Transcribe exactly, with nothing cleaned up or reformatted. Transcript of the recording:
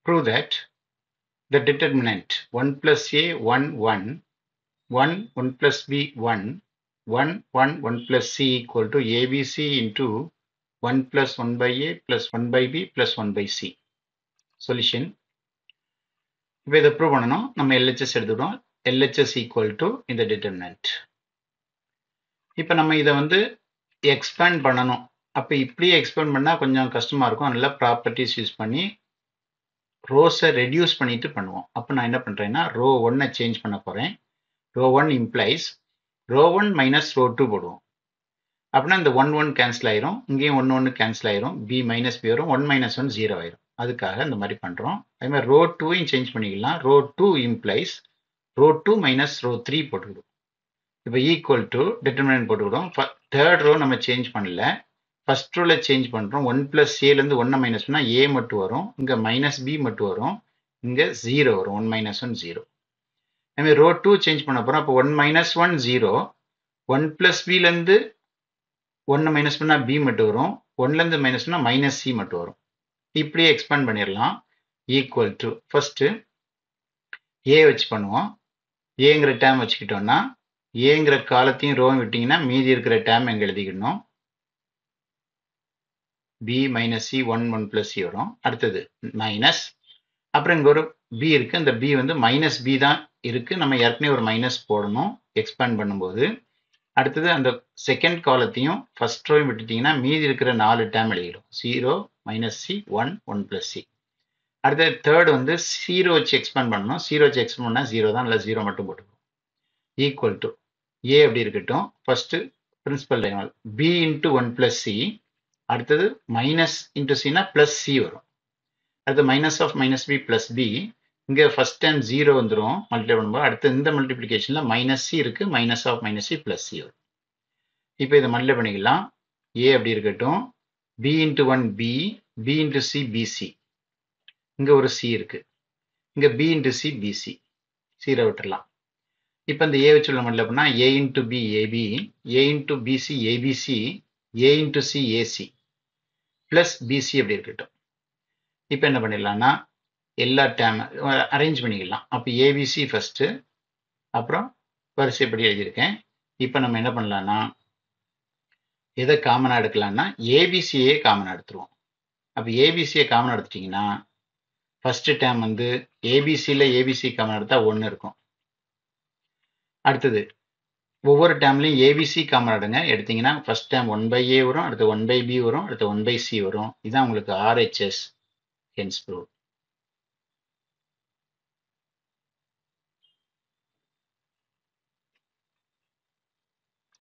prove that the determinant one plus a one one one one plus b one one one one plus c equal to abc into one plus one by a plus one by b plus one by c. Solution. இப்போ இதை prove பண்ணணும். நம்ம L H S எடுத்துக்கிறோம். L H S equal to இந்த determinant. இப்போ நம்ம இதை வந்து எக்ஸ்பேண்ட் பண்ணணும். அப்போ இப்படியே எக்ஸ்பேண்ட் பண்ணால் கொஞ்சம் கஷ்டமாக இருக்கும். அதனால ப்ராப்பர்ட்டிஸ் யூஸ் பண்ணி ரோஸை ரெடியூஸ் பண்ணிட்டு பண்ணுவோம். அப்போ நான் என்ன பண்ணுறேன்னா ரோ ஒன்னை சேஞ்ச் பண்ண போகிறேன். Row one implies row one minus row two போடுவோம். அப்படின்னா இந்த ஒன் ஒன் கேன்சல் ஆயிரும், இங்கேயும் ஒன்று ஒன்று கேன்சல் ஆயிரும், பி மைனஸ் பி வரும், ஒன் மைனஸ் ஒன் ஜீரோ ஆயிரும். அதுக்காக இந்த மாதிரி பண்ணுறோம். அதே மாதிரி ரோ டூவையும் சேஞ்ச் பண்ணிக்கலாம். Row two implies row two minus row three போட்டுக்கிடும். இப்போ ஈக்குவல் டு டிட்டர்மினன்ட் போட்டுக்கிடும். தேர்ட் ரோ நம்ம சேஞ்ச் பண்ணல, ஃபர்ஸ்ட் ரோவில் சேஞ்ச் பண்ணுறோம். ஒன் பிளஸ் ஏலேருந்து ஒன்னை மைனஸ் பண்ணால் ஏ மட்டும் வரும், இங்கே மைனஸ் பி மட்டும் வரும், இங்கே ஜீரோ வரும், ஒன் மைனஸ் ஒன் ஜீரோ. அதுமாதிரி ரோ டூ சேஞ்ச் பண்ண போகிறோம். அப்போ one minus one zero, one plus பிலேருந்து ஒன்று மைனஸ் பண்ணால் பி மட்டும் வரும், ஒன்லேருந்து மைனஸ் பண்ணால் மைனஸ் சி மட்டும் வரும். இப்படியே எக்ஸ்பேண்ட் பண்ணிடலாம். ஈக்குவல் டு ஃபஸ்ட்டு ஏ வச்சு பண்ணுவோம். ஏங்கிற டேம் வச்சுக்கிட்டோம்னா ஏங்கிற காலத்தையும் ரோவும் விட்டிங்கன்னா மீதி இருக்கிற டேம் எங்கே எழுதிக்கணும். B minus C one one plus C வரும். அடுத்தது மைனஸ், அப்புறம் இங்கே ஒரு பி இருக்குது. இந்த பி வந்து மைனஸ் பி தான் இருக்குது, நம்ம ஏற்கனவே ஒரு மைனஸ் போடணும் எக்ஸ்பேண்ட் பண்ணும்போது. அடுத்தது அந்த செகண்ட் காலத்தையும் ஃபர்ஸ்ட் ரோவையும் விட்டுட்டிங்கன்னா மீதி இருக்கிற நாலு டேம் எழுதிடும். Zero minus C one one plus C. அடுத்தது தேர்ட் வந்து ஜீரோ வச்சு எக்ஸ்பேண்ட் பண்ணணும். ஜீரோ வச்சு எக்ஸ்பேண்ட் பண்ணால் ஜீரோ தான், இல்லை ஜீரோ மட்டும் போட்டுக்கணும். ஈக்குவல் டு ஏ அப்படி இருக்கட்டும். First principal diagonal B into one plus C, அடுத்தது மைனஸ் இன்ட்டு சினா பிளஸ் சி வரும். அடுத்து minus of minus B plus B, இங்கே ஃபர்ஸ்ட் டைம் ஜீரோ வந்துடும் மல்டிப்ளை பண்ணும்போது. அடுத்து இந்த மல்டிப்ளிகேஷனில் மைனஸ் சி இருக்குது, minus of minus C plus C வரும். இப்போ இதை மல்டிப்ளை பண்ணிக்கலாம். ஏ அப்படி இருக்கட்டும். B into one B, B into C BC, இங்கே ஒரு சி இருக்குது, இங்கே பி இன்ட்டு சி பிசி, சீரை விட்டுடலாம். இப்போ இந்த ஏ வச்சு உள்ள மல்டிப்ளை பண்ணால் A into B AB, A into BC ABC, A into C AC plus BC அப்படி இருக்கட்டும். இப்போ என்ன பண்ணிடலாம்னா எல்லா டேம் அரேஞ்ச் பண்ணிக்கலாம். அப்போ ஏபிசி ஃபஸ்ட்டு, அப்புறம் வரிசைப்படி எழுதியிருக்கேன். இப்போ நம்ம என்ன பண்ணலான்னா எதை காமனாக எடுக்கலாம்னா ஏபிசியே காமனாக எடுத்துருவோம். அப்போ ஏபிசியை காமனாக எடுத்துட்டிங்கன்னா ஃபஸ்ட்டு டேம் வந்து ஏபிசியில் ஏபிசி காமனாக எடுத்தால் ஒன்று இருக்கும். அடுத்தது ஒவ்வொரு டேம்லையும் ஏபிசி காமனாக எடுங்க. எடுத்திங்கன்னா first term one by A வரும், அடுத்து ஒன் பை பி வரும், அடுத்து ஒன் பை சி வரும். இதுதான் உங்களுக்கு ஆர்ஹெச்எஸ் ஹென்ஸ் ப்ரூவ்.